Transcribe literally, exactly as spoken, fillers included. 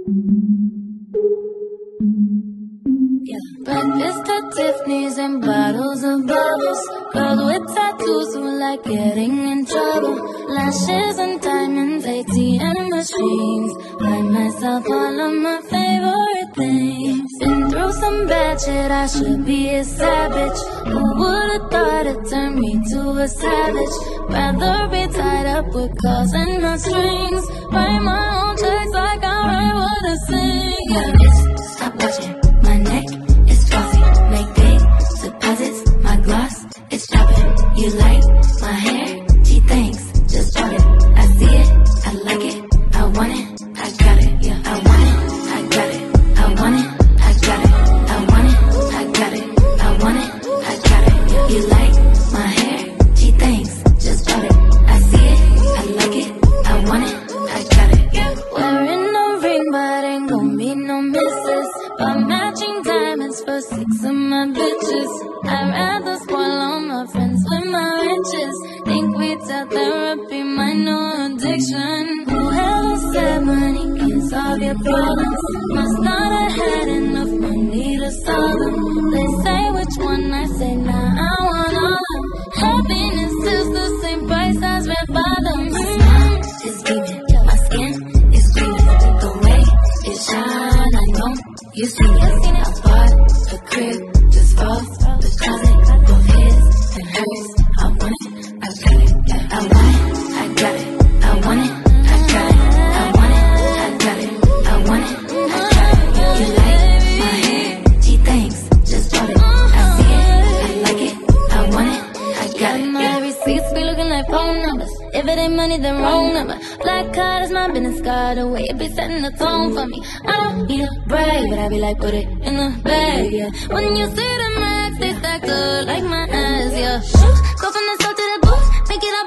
Breakfast at Tiffany's and bottles of bubbles. Girls with tattoos who like getting in trouble. Lashes and diamonds, A T M machines. Buy myself all of my favorite things. Been through some bad shit, I should be a savage. Who would've thought it turned me to a savage? Rather be tied up with calls and no strings. Write my own checks like I write what I sing. Yeah, bitch, stop watching. My neck is glossy, make big deposits. My gloss is dropping. You like my hair? Gee, thanks, just bought it. I see it, I like it, I want it, I got it. Yeah, I want it, I got it, I want it, I got it, I want it, I got it, I want it, I got it. Yeah, you like my hair? Gee, thanks, just bought it. I see it, I like it, I want it, I got it. Yeah, wearing no ring, but ain't gon' be no misses. But matching diamonds for six of my bitches. I'd rather spoil all my friends with my riches. Think retail therapy might know addiction. Whoever said money can solve your problems must not have had enough money to solve them. They say which one, I say nah, I want all of them. Happiness is the same price as red bottoms. My smile is beaming, my skin is gleaming. The way it shine, I know you seen it. I bought a crib just for the closet, both his and hers. I want it, I got it, yeah. I want it, I got it, I want it, I got it, I want it, I got it, I want it, I got it. You like my hair? Gee, thanks, just bought it. I see it, I like it, I want it, I got it. My receipts be looking like phone numbers. If it ain't money, then wrong number. Black card is my business card, the way it be setting the tone for me. I don't need a brag, but I be like, put it in the bag, yeah. When you see the max, they stacked up like my ass, yeah. Go from the south to the booth, make it up